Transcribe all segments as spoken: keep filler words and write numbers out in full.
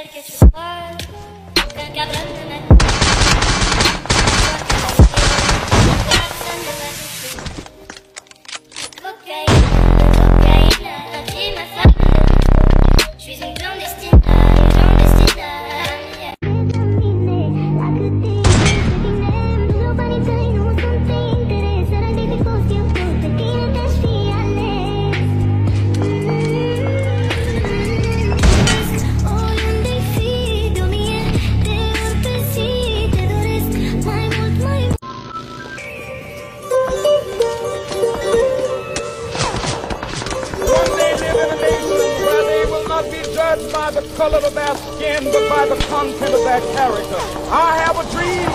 celle que tu crois, qu'un cabane ne m'a touché. Personne ne m'a touché. Cocaïne, cocaïne, un pied ma femme. Je suis une clandestine, une clandestine. By the color of their skin, but by the content of their character. I have a dream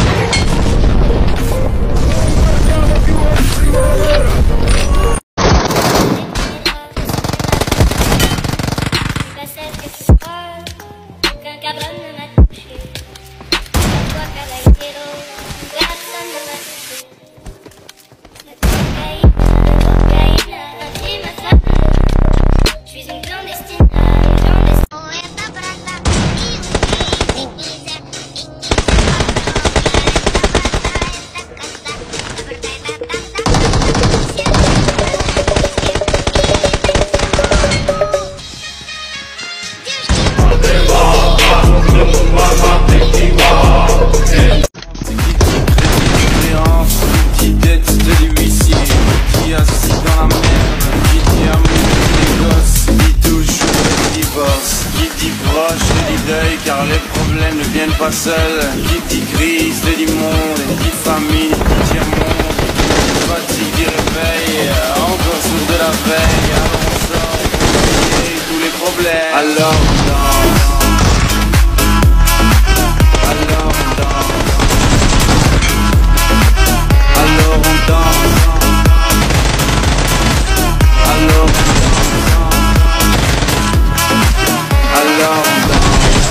Celle que tu crois, qu'un cabane ne m'a touché. Toi caballero, personne ne m'a touché. Cocaïne, cocaïne, un pied ma femme. Je suis une clandestine. Car les problèmes ne viennent pas seuls. Qui dit crise, te dit monde. Qui dit famine, qui dit monde. Qui fatigue, dit réveil. Encore sourd de la veille. Alors on sort pour oublier tous les problèmes. Alors on danse. Alors on danse. Alors on danse. Alors on danse. Alors on danse.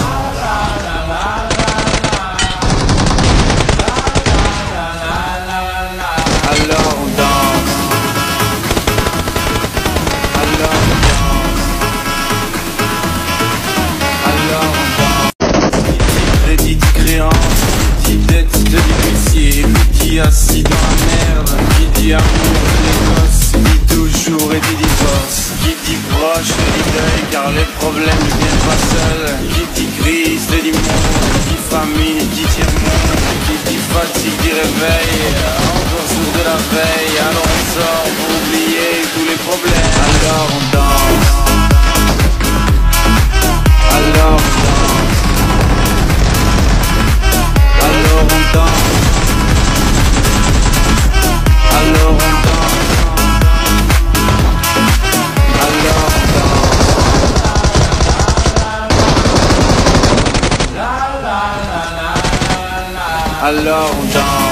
Assis dans la merde, qui dit amour de négoce, dit toujours et dit divorce, qui dit proche te dit deuil, car les problèmes ne viennent pas seuls, qui dit crise te dit monde, qui dit famine dit tiers-monde, qui dit fatigue dit réveil, encore sourd de la veille, alors on sort pour oublier tous les problèmes, alors on danse, alors on danse, alors on danse. Alors on danse. Alors on danse. Alors on danse.